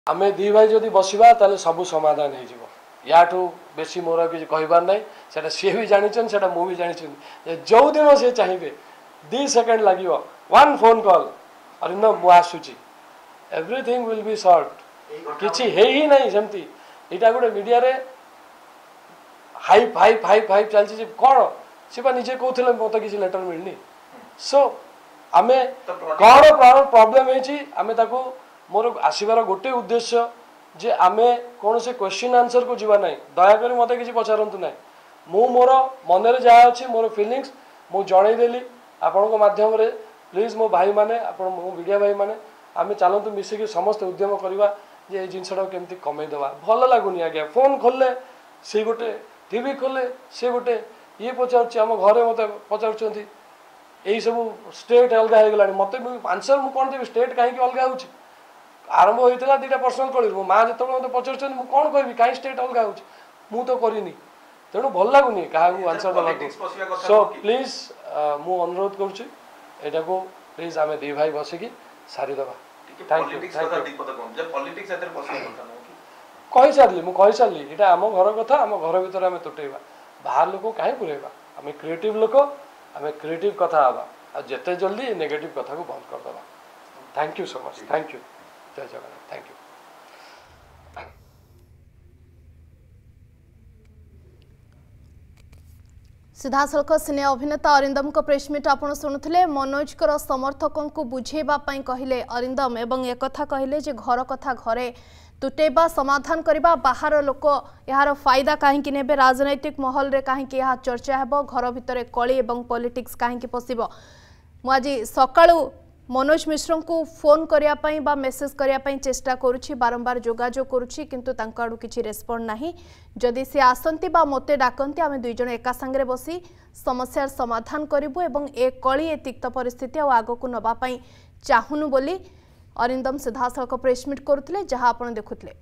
आम दी भाई जदि बसवा ताले सब समाधान हो याठू बेसी मोर किसी कहबार ना से सी भी जानी से मुझे जानी जो दिन सी चाहिए 2 सेकेंड लगे 1 फोन कॉल अरिंदम मु आसुची एवरीथिंग विल बी सॉल्व किसी है ही नहीं सेमती यहाँ गोटे मीडिया रे हाइप हाइप हाइप हाइप चलती कौन सी निजे कहते मत किसी लेटर मिलनी सो आम कौन प्रॉब्लम है मोर आसबार गोटे उद्देश्य जे आमे कौन से क्वेश्चन आंसर को जीवा नहीं दयाकोरी मत किसी पचारतु ना मु मोर मन जहाँ अच्छी मोर फिलिंग्स मु जनईदेली आपण माध्यम रे प्लीज मो भाई माने आपण मो मीडिया भाई माने आमे चलतु मिसिक समस्त उद्यम करवा जे जिनसटा केमती कमेदेवा भल लगुनि आज्ञा फोन खोलले सी गोटे टीवी खोले सी गोटे ये पचार आम घरे मत पचार यही सब स्टेट अलग हो गला मत आंसर मुझे कौन देवी स्टेट कहीं अलग हो आरंभ होता 2टा पर्सनाल कल मो माँ जो मत पचार कौन कह कहीं स्टेट अलग हो तो करनी तेणु भल लगुनि क्या आंसर देवा सो प्लीज मु अनुरोध करुँचा को प्लीज आम दी भाई बसिकी सारीदे थैंक कही सारी यहाँ आम घर कथा आम घर भर आम तुटेबा बाहर लोक कहीं पुरेबा आम क्रिएटिव लोक आम क्रिएटिव कथा हाँ जिते जल्दी नेगेटिव कथा को बंद करदे thank you so much thank you जय जगन्नाथ थैंक यू सीधासलख सिने अभिनेता अरिंदम को प्रेसमिट आपड़ शुणुले मनोज कर समर्थकों को बुझेवाई कहले अरिंदम एवं एक कहले जे घर कथा घरे तुटेबा समाधान करबा बाहर लोक यार फायदा कहीं ने राजनैतिक महल रे कहीं चर्चा हेबो घर भितर कली एवं पॉलिटिक्स कहीं पशिबो मु आज सकाळू मनोज मिश्र को फोन करने बा मेसेज करने चेष्टा करुछि बारंबार जोगाजोग करुछि किंतु तांका आडू किछि रेस्पॉन्ड नाही जदि से आसंती बा मते डाकंती आमे दुई जण एका संगे बसी समस्यार समाधान करिबु एवं ए कली ए तिक्त परिस्थिति आ आगो को नबा पई चाहुनु बोली अरिंदम सीधासलख प्रेसमिट करुथिले जहां आपण देखुथिले।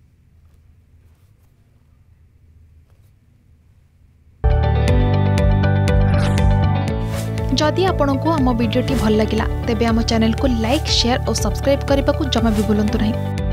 जदि आपंक आम भिडी भल लगा तेब आम चैनल को लाइक शेयर और सब्सक्राइब करने को जमा भी भूलु नहीं।